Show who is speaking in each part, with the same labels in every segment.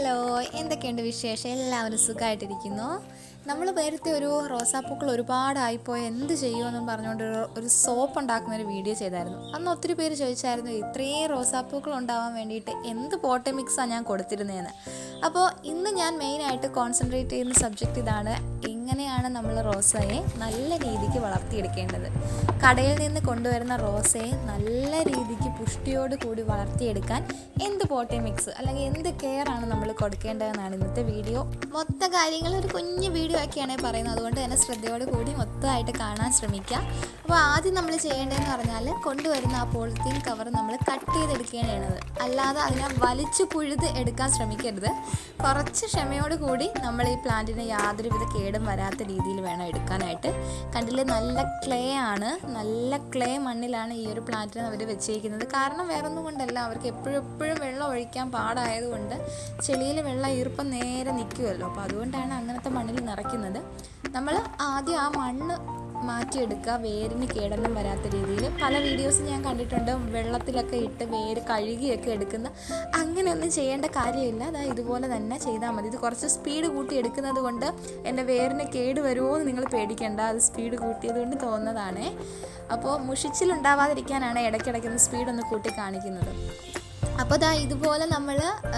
Speaker 1: Hello, എന്തൊക്കെയുണ്ട് വിശേഷം? എല്ലാവരും സുഖമായിട്ടിരിക്കുന്നു. നമ്മൾ നേരത്തെ ഒരു റോസാപ്പൂക്കൾ ഒരുപാടായിപ്പോയി എന്ത് ചെയ്യുമെന്നും പറഞ്ഞുകൊണ്ട് ഒരു സോപ്പ് ഉണ്ടാക്കുന്ന ഒരു വീഡിയോ ചെയ്തായിരുന്നു. അന്ന് ഒത്തിരി പേര് ചോദിച്ചായിരുന്നു ഇത്രയും റോസാപ്പൂക്കൾ ഉണ്ടാവാൻ വേണ്ടിയിട്ട് എന്ത് പോട്ടി മിക്സാണ് ഞാൻ കൊടുത്തിരുന്നതെന്ന്. അപ്പോൾ ഇന്ന് ഞാൻ മെയിനായിട്ട് കോൺസെൻട്രേറ്റ് ചെയ്യുന്ന സബ്ജക്റ്റ് ഇതാണ്: എങ്ങനെയാണ് നമ്മൾ റോസയെ നല്ല രീതിക്ക് വളർത്തിയെടുക്കേണ്ടത്. കടയിൽ നിന്ന് കൊണ്ടുവരുന്ന റോസയെ നല്ല രീതിക്ക് പുഷ്ടിയോട് കൂടി വളർത്തിയെടുക്കാൻ എന്ത് പോട്ടി മിക്സ് അല്ലെങ്കിൽ എന്ത് കെയർ ആണ് നമ്മൾ കൊടുക്കേണ്ടതെന്നാണ് ഇന്നത്തെ വീഡിയോ. മൊത്തം കാര്യങ്ങൾ ഒരു കുഞ്ഞു വീഡിയോ ഒക്കെയാണ് പറയുന്നത്, അതുകൊണ്ട് തന്നെ ശ്രദ്ധയോട് കൂടി മൊത്തമായിട്ട് കാണാൻ ശ്രമിക്കുക. അപ്പോൾ ആദ്യം നമ്മൾ ചെയ്യേണ്ടതെന്ന് പറഞ്ഞാൽ കൊണ്ടുവരുന്ന ആ പോളിത്തീൻ കവർ നമ്മൾ കട്ട് ചെയ്തെടുക്കുകയാണ് ചെയ്യണത്, അല്ലാതെ അതിനെ വലിച്ചു പുഴുത് എടുക്കാൻ ശ്രമിക്കരുത്. കുറച്ച് ക്ഷമയോട് കൂടി നമ്മൾ ഈ പ്ലാന്റിന് യാതൊരുവിധ കേടും വരാത്ത രീതിയിൽ വേണം എടുക്കാനായിട്ട്. കണ്ടില്ലേ, നല്ല ക്ലേ ആണ്, നല്ല ക്ലേ മണ്ണിലാണ് ഈ ഒരു പ്ലാന്റിന് അവർ വെച്ചേക്കുന്നത്. കാരണം വേറൊന്നും കൊണ്ടല്ല, അവർക്ക് എപ്പോഴും വെള്ളം ഒഴിക്കാൻ പാടായതുകൊണ്ട് ചെളിയിൽ വെള്ളം ഈർപ്പം നേരെ നിൽക്കുമല്ലോ, അപ്പോൾ അതുകൊണ്ടാണ് അങ്ങനത്തെ മണ്ണിൽ നിറയ്ക്കുന്നത്. നമ്മൾ ആദ്യം ആ മണ്ണ് മാറ്റിയെടുക്കുക, വേരിന് കേടൊന്നും വരാത്ത രീതിയിൽ. പല വീഡിയോസ് ഞാൻ കണ്ടിട്ടുണ്ട്, വെള്ളത്തിലൊക്കെ ഇട്ട് വേര് കഴുകിയൊക്കെ എടുക്കുന്ന. അങ്ങനെയൊന്നും ചെയ്യേണ്ട കാര്യമില്ല, അതാ ഇതുപോലെ തന്നെ ചെയ്താൽ മതി. ഇത് കുറച്ച് സ്പീഡ് കൂട്ടി എടുക്കുന്നത് കൊണ്ട് എൻ്റെ വേരിന് കേട് വരുമോ എന്ന് നിങ്ങൾ പേടിക്കേണ്ട, അത് സ്പീഡ് കൂട്ടിയത് കൊണ്ട് തോന്നുന്നതാണേ. അപ്പോൾ മുഷിച്ചിലുണ്ടാവാതിരിക്കാനാണ് ഇടയ്ക്കിടയ്ക്കൊന്ന് സ്പീഡൊന്ന് കൂട്ടി കാണിക്കുന്നത്. അപ്പോൾ ഇതുപോലെ നമ്മൾ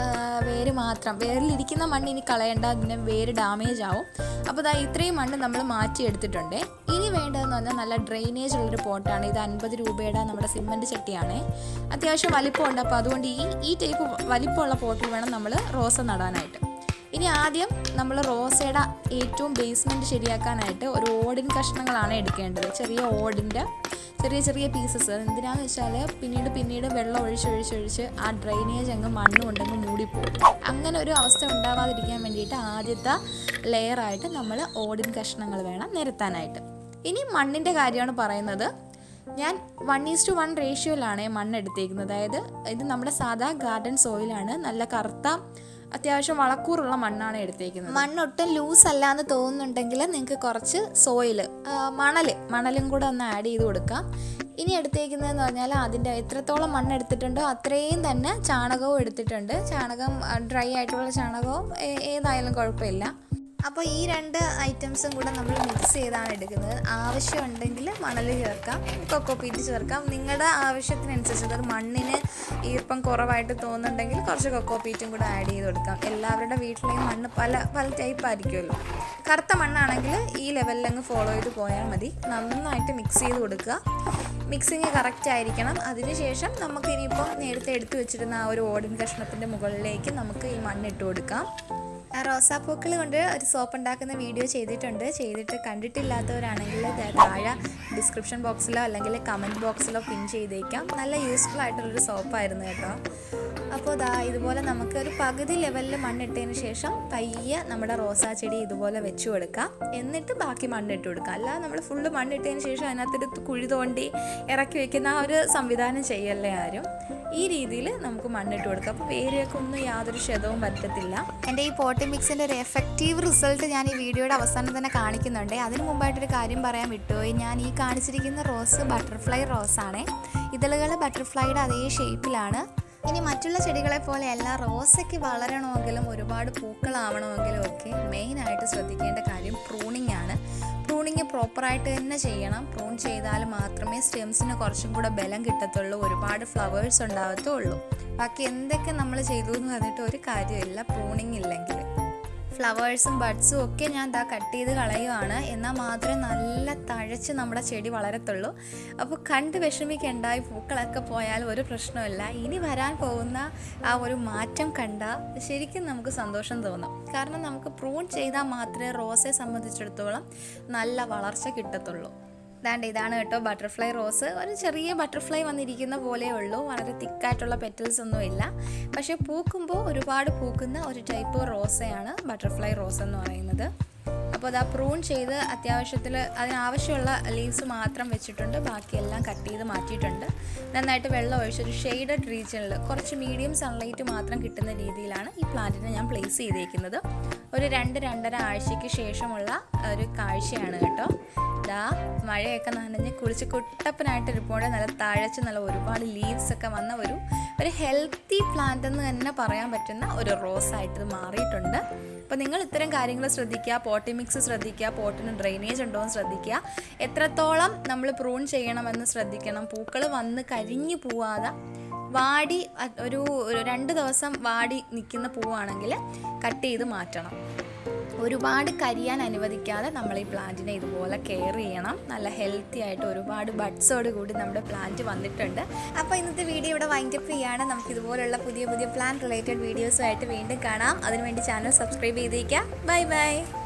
Speaker 1: വേരിലിരിക്കുന്ന മണ്ണ് ഇനി കളയേണ്ട, അതിന് വേര് ഡാമേജ് ആവും. അപ്പോൾ ഇത്രയും മണ്ണ് നമ്മൾ മാറ്റിയെടുത്തിട്ടുണ്ട്. ഇനി വേണ്ടതെന്ന് പറഞ്ഞാൽ നല്ല ഡ്രെയിനേജ് ഉള്ളൊരു പോട്ടാണ്. ഇത് 50 രൂപയുടെ നമ്മുടെ സിമൻറ്റ് ചട്ടിയാണ്. അത്യാവശ്യം വലിപ്പമുണ്ട്, അപ്പോൾ അതുകൊണ്ട് ഈ ടൈപ്പ് വലിപ്പമുള്ള പോട്ടിൽ വേണം നമ്മൾ റോസ നടാനായിട്ട്. ഇനി ആദ്യം നമ്മൾ റോസയുടെ ഏറ്റവും ബേസ്മെൻറ്റ് ശരിയാക്കാനായിട്ട് ഒരു ഓടിൻ കഷ്ണങ്ങളാണ് എടുക്കേണ്ടത്. ചെറിയ ഓടിൻ്റെ ചെറിയ പീസസ്. എന്തിനാന്ന് വെച്ചാൽ പിന്നീട് വെള്ളം ഒഴിച്ച് ആ ഡ്രെയിനേജ് അങ്ങ് മണ്ണ് കൊണ്ടങ്ങ് മൂടിപ്പോകും. അങ്ങനെ ഒരു അവസ്ഥ ഉണ്ടാവാതിരിക്കാൻ വേണ്ടിയിട്ട് ആദ്യത്തെ ലെയറായിട്ട് നമ്മൾ ഓടിൻ കഷ്ണങ്ങൾ വേണം നിരത്താനായിട്ട്. ഇനി മണ്ണിൻ്റെ കാര്യമാണ് പറയുന്നത്. ഞാൻ 1:1 റേഷ്യോയിലാണ് മണ്ണ് എടുത്തേക്കുന്നത്. അതായത് ഇത് നമ്മുടെ സാധാ ഗാർഡൻ സോയിലാണ്, നല്ല കറുത്ത അത്യാവശ്യം വളക്കൂറുള്ള മണ്ണാണ് എടുത്തേക്കുന്നത്. മണ്ണൊട്ടും ലൂസ് അല്ല എന്ന് തോന്നുന്നുണ്ടെങ്കിൽ നിങ്ങൾക്ക് കുറച്ച് സോയിൽ മണലും കൂടെ ഒന്ന് ആഡ് ചെയ്ത് കൊടുക്കാം. ഇനി എടുത്തേക്കുന്നതെന്ന് പറഞ്ഞാൽ അതിൻ്റെ എത്രത്തോളം മണ്ണ് എടുത്തിട്ടുണ്ടോ അത്രയും തന്നെ ചാണകവും എടുത്തിട്ടുണ്ട്. ചാണകം ഡ്രൈ ആയിട്ടുള്ള ചാണകവും ഏതായാലും കുഴപ്പമില്ല. അപ്പോൾ ഈ 2 ഐറ്റംസും കൂടെ നമ്മൾ മിക്സ് ചെയ്താണ് എടുക്കുന്നത്. ആവശ്യമുണ്ടെങ്കിൽ മണൽ ചേർക്കാം, കൊക്കോപീറ്റ് ചേർക്കാം, നിങ്ങളുടെ ആവശ്യത്തിനനുസരിച്ച്. അത് മണ്ണിന് ഈർപ്പം കുറവായിട്ട് തോന്നുന്നുണ്ടെങ്കിൽ കുറച്ച് കൊക്കോപീറ്റും കൂടെ ആഡ് ചെയ്ത് കൊടുക്കാം. എല്ലാവരുടെ വീട്ടിലെയും മണ്ണ് പല ടൈപ്പ് ആയിരിക്കുമല്ലോ. കറുത്ത മണ്ണാണെങ്കിൽ ഈ ലെവലിൽ അങ്ങ് ഫോളോ ചെയ്ത് പോയാൽ മതി. നന്നായിട്ട് മിക്സ് ചെയ്ത് കൊടുക്കുക. മിക്സിങ് കറക്റ്റ് ആയിരിക്കണം. അതിനുശേഷം നമുക്ക് ഇനിയിപ്പോൾ നേരത്തെ എടുത്തു വെച്ചിരുന്ന ആ ഒരു ഓടിൻ കഷ്ണത്തിൻ്റെ മുകളിലേക്ക് നമുക്ക് ഈ മണ്ണിട്ട് കൊടുക്കാം. റോസാപ്പൂക്കൾ കൊണ്ട് ഒരു സോപ്പ് ഉണ്ടാക്കുന്ന വീഡിയോ ചെയ്തിട്ട് കണ്ടിട്ടില്ലാത്തവരാണെങ്കിൽ താഴെ ഡിസ്ക്രിപ്ഷൻ ബോക്സിലോ അല്ലെങ്കിൽ കമൻറ്റ് ബോക്സിലോ പിൻ ചെയ്തേക്കാം. നല്ല യൂസ്ഫുൾ ആയിട്ടുള്ളൊരു സോപ്പായിരുന്നു കേട്ടോ. അപ്പോൾ ഇതുപോലെ നമുക്ക് ഒരു പകുതി ലെവലിൽ മണ്ണിട്ടതിന് ശേഷം പയ്യെ നമ്മുടെ റോസാ ചെടി ഇതുപോലെ വെച്ച് കൊടുക്കാം. എന്നിട്ട് ബാക്കി മണ്ണിട്ട് കൊടുക്കാം. അല്ലാതെ നമ്മൾ ഫുള്ള് മണ്ണിട്ടതിന് ശേഷം അതിനകത്തെടുത്ത് കുഴി തോണ്ടി ഇറക്കി വയ്ക്കുന്ന ആ ഒരു സംവിധാനം ചെയ്യല്ലേ ആരും. ഈ രീതിയിൽ നമുക്ക് മണ്ണിട്ട് കൊടുക്കാം. അപ്പോൾ വേരൊക്കെ ഒന്നും യാതൊരു ക്ഷതവും പറ്റത്തില്ല. എൻ്റെ ഈ പോട്ടി മിക്സിൻ്റെ ഒരു എഫക്റ്റീവ് റിസൾട്ട് ഞാൻ ഈ വീഡിയോയുടെ അവസാനം തന്നെ കാണിക്കുന്നുണ്ട്. അതിന് മുമ്പായിട്ടൊരു കാര്യം പറയാൻ വിട്ടുപോയി. ഞാൻ ഈ കാണിച്ചിരിക്കുന്ന റോസ് ബട്ടർഫ്ലൈ റോസാണ്. ഇതളുകൾ ബട്ടർഫ്ലൈയുടെ അതേ ഷേപ്പിലാണ്. ഇനി മറ്റുള്ള ചെടികളെ പോലെയല്ല, റോസയ്ക്ക് വളരണമെങ്കിലും ഒരുപാട് പൂക്കളാവണമെങ്കിലും ഒക്കെ മെയിനായിട്ട് ശ്രദ്ധിക്കേണ്ട കാര്യം പ്രൂണിങ് ആണ്. പ്രൂണിങ് പ്രോപ്പറായിട്ട് തന്നെ ചെയ്യണം. പ്രൂൺ ചെയ്താൽ മാത്രമേ സ്റ്റെംസിന് കുറച്ചും കൂടെ ബലം കിട്ടത്തുള്ളൂ, ഒരുപാട് ഫ്ലവേഴ്സ് ഉണ്ടാകത്തുള്ളൂ. ബാക്കി എന്തൊക്കെ നമ്മൾ ചെയ്തു എന്ന് പറഞ്ഞിട്ട് ഒരു കാര്യമില്ല പ്രൂണിങ് ഇല്ലെങ്കിൽ. ഫ്ലവേഴ്സും ബഡ്സും ഒക്കെ ഞാൻ കട്ട് ചെയ്ത് കളയുവാണ്. എന്നാൽ മാത്രമേ നല്ല തഴച്ച് നമ്മുടെ ചെടി വളരത്തുള്ളൂ. അപ്പോൾ കണ്ട് വിഷമിക്കേണ്ട, ഈ പൂക്കളൊക്കെ പോയാൽ ഒരു പ്രശ്നമില്ല. ഇനി വരാൻ പോകുന്ന ആ ഒരു മാറ്റം കണ്ടാൽ ശരിക്കും നമുക്ക് സന്തോഷം തോന്നും. കാരണം നമുക്ക് പ്രൂൺ ചെയ്താൽ മാത്രമേ റോസയെ സംബന്ധിച്ചിടത്തോളം നല്ല വളർച്ച കിട്ടത്തുള്ളൂ. ഇതാണ് കേട്ടോ ബട്ടർഫ്ലൈ റോസ്. ഒരു ചെറിയ ബട്ടർഫ്ലൈ വന്നിരിക്കുന്ന പോലെയേ ഉള്ളൂ, വളരെ തിക്കായിട്ടുള്ള പെറ്റൽസ് ഒന്നുമില്ല. പക്ഷേ പൂക്കുമ്പോൾ ഒരുപാട് പൂക്കുന്ന ഒരു ടൈപ്പ് റോസയാണ് ബട്ടർഫ്ലൈ റോസ് എന്ന് പറയുന്നത്. അപ്പോൾ അപ്പോൾ അത് പ്രൂൺ ചെയ്ത് അത്യാവശ്യത്തിൽ അതിനാവശ്യമുള്ള ലീവ്സ് മാത്രം വെച്ചിട്ടുണ്ട്, ബാക്കിയെല്ലാം കട്ട് ചെയ്ത് മാറ്റിയിട്ടുണ്ട്. നന്നായിട്ട് വെള്ളം ഒഴിച്ചൊരു ഷെയ്ഡഡ് റീജിയനിൽ കുറച്ച് മീഡിയം സൺലൈറ്റ് മാത്രം കിട്ടുന്ന രീതിയിലാണ് ഈ പ്ലാന്റിനെ ഞാൻ പ്ലേസ് ചെയ്തേക്കുന്നത്. ഒരു 2-2.5 ആഴ്ചയ്ക്ക് ശേഷമുള്ള ഒരു കാഴ്ചയാണ് കേട്ടോ. ഇതാ മഴയൊക്കെ നനഞ്ഞ് കുളിച്ച് കുട്ടപ്പനായിട്ട് ഇരിപ്പോടെ നല്ല തഴച്ച് നല്ല ഒരുപാട് ലീവ്സ് ഒക്കെ വന്ന ഒരു ഹെൽത്തി പ്ലാന്റ് എന്ന് തന്നെ പറയാൻ പറ്റുന്ന ഒരു റോസായിട്ട് ഇത് മാറിയിട്ടുണ്ട്. അപ്പോൾ നിങ്ങൾ ഇത്തരം കാര്യങ്ങൾ ശ്രദ്ധിക്കുക, പോട്ടി മിക്സ് ശ്രദ്ധിക്കുക, പോട്ടിന് ഡ്രെയിനേജ് ഉണ്ടോ എന്ന് ശ്രദ്ധിക്കുക, എത്രത്തോളം നമ്മൾ പ്രൂൺ ചെയ്യണമെന്ന് ശ്രദ്ധിക്കണം. പൂക്കൾ വന്ന് കരിഞ്ഞു പോവാതെ വാടി ഒരു 2 ദിവസം വാടി നിൽക്കുന്ന പൂവാണെങ്കിൽ കട്ട് ചെയ്ത് മാറ്റണം. ഒരുപാട് കരിയാൻ അനുവദിക്കാതെ നമ്മൾ ഈ പ്ലാന്റിനെ ഇതുപോലെ കെയർ ചെയ്യണം. നല്ല ഹെൽത്തി ആയിട്ട് ഒരുപാട് ബഡ്സോട് കൂടി നമ്മുടെ പ്ലാന്റ് വന്നിട്ടുണ്ട്. അപ്പോൾ ഇന്നത്തെ വീഡിയോ ഇവിടെ വൈൻഡപ്പ് ചെയ്യാണ്. നമുക്ക് ഇതുപോലുള്ള പുതിയ പുതിയ പ്ലാന്റ് റിലേറ്റഡ് വീഡിയോസുമായിട്ട് വീണ്ടും കാണാം. അതിനുവേണ്ടി ചാനൽ സബ്സ്ക്രൈബ് ചെയ്തേക്കുക. Bye by.